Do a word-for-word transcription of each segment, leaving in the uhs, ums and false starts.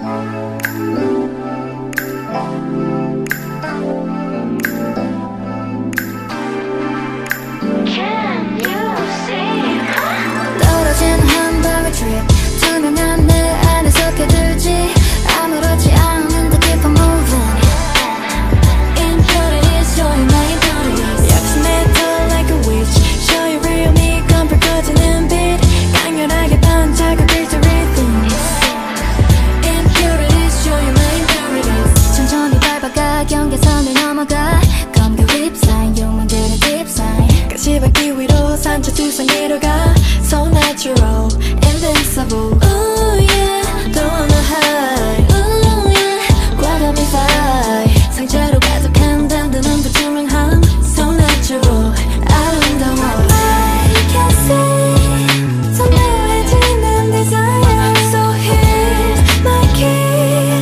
떨어진 한 방울 drip 투명한 내 안에 섞여들지 아무렇지 않은데 keep on moving Impurities, show you my impurities 약심해도 like a witch Show you real me, 검불 꺼지는 빛 강렬하게 반짝여 victory things Impurities, show you my impurities 천천히 밟아가 경계선을 넘어가 검게 whip sign 욕망들의 deep sign 가시밭길 위로 산책 두성이로 가 So natural, invincible Ooh yeah, don't wanna hide Ooh yeah, 과감히 fight 상처로 가득한 단단한 불투명함 So natural, 아름다워 I can see 선명해지는 desire So here's my key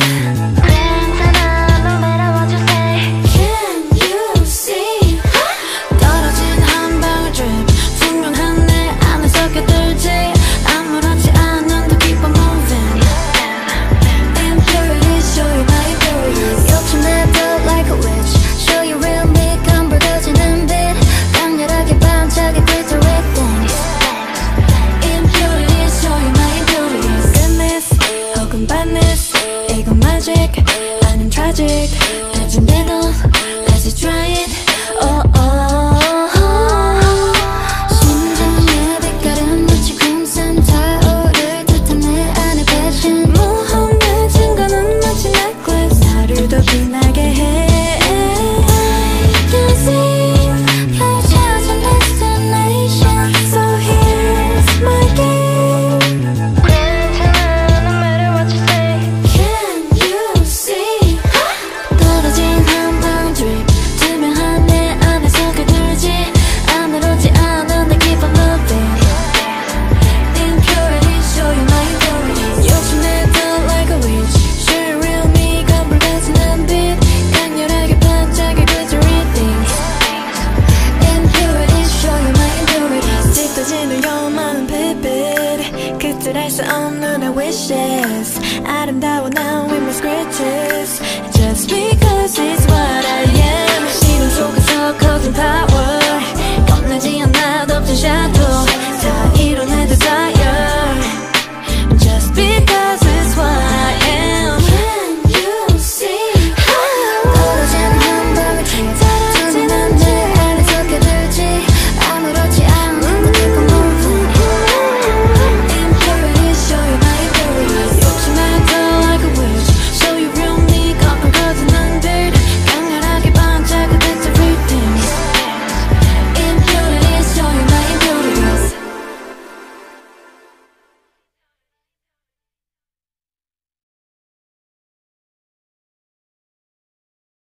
괜찮아, no matter what you say Can you see 떨어진 한 방울 drip 투명한 내 안에 섞여들지 아무렇지 않은데 keep on moving Impurities, show you my impurities 욕심내도 like a witch Show you real me, 검불 꺼지는 빛 강렬하게 반짝여 victory things Impurities, show you my impurities Goodness, 혹은 badness 이건 magic, 아님 tragic 대진대도 다시 try it oh, oh, oh. 심장의 빛깔은 마치 금산 타오를 듯한 내 안의 passion 모험해진 거는 마치 necklace 나를 더 빛나게 해 I can see 펼쳐진 destination So here's my game 괜찮아, no matter what you say Can you see 떨어진 한 방울 drip 투명한 내 안에 섞여들지 아무렇지 않은데 keep on moving Impurities, show you my impurities 욕심내도 like a witch Show you real me, 검불 꺼지는 빛 강렬하게 반짝여 victory things Impurities, show you my impurities 짙어지는 요망은 빛빛 그들할 수 없는 our wishes 아름다워 now with my scratches Just because it's what I am 시련 속에서 커진 power 겁나지 않아 덮친 shadow